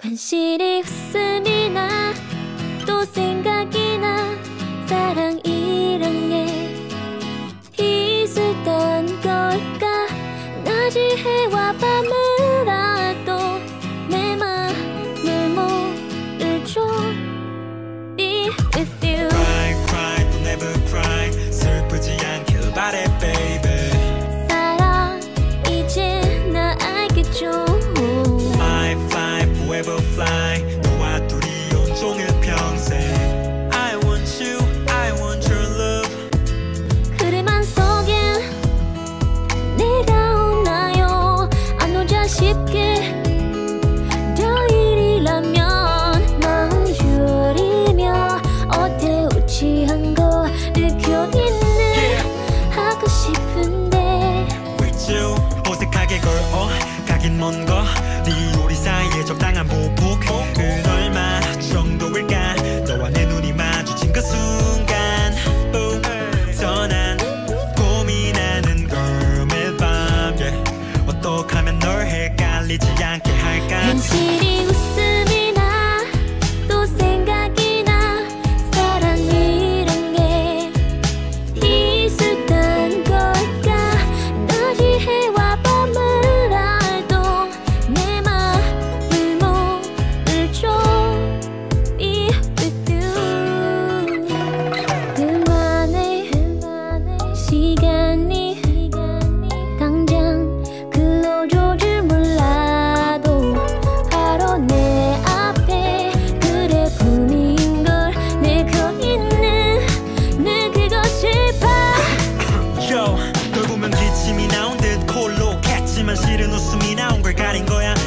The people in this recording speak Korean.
간신히 웃음이 나 또 생각이 나 사랑이란 게 있었던 걸까. 낮이 해와 밤을 알아도 내 맘을 모를 줘. Be with you. Cry, cry, don't never cry. 슬프지 않길 바래, baby. 사랑 이제 나 알겠죠. My fly, forever fly. 너와 둘이 온종일 평생. I want you, I want your love. 그래 맘속엔 내가 오나요. 안 오자 쉽게. 더 일이라면 마음 졸이며 어때 우치한 거 느껴 있는 하고 싶은데 With you 어색하게 걸어 가긴 먼 거. 네 우리 사이에 적당한 보폭은 얼마 정도일까. 너와 내 눈이 마주친 그 순간 boom. 더 난 고민하는 걸 매일 밤 yeah. 어떻게 하면 널 헷갈리지 않게 할까. 간신히 웃음이 나 또 생각이 나 사랑이란 게 있었던 걸까. 낮이 해와 밤을 알도 내 맘을 모를 줘. Be with you. 그만해 시간이 당장 흘러줘 줄 몰라도 바로 내 앞에 그래 꿈인 걸 내가 있는 늘 그거 싶어. Yo, 널 보면 기침이 나온 듯 콜로 캤지만 실은 웃음이 나온 걸 가린 거야.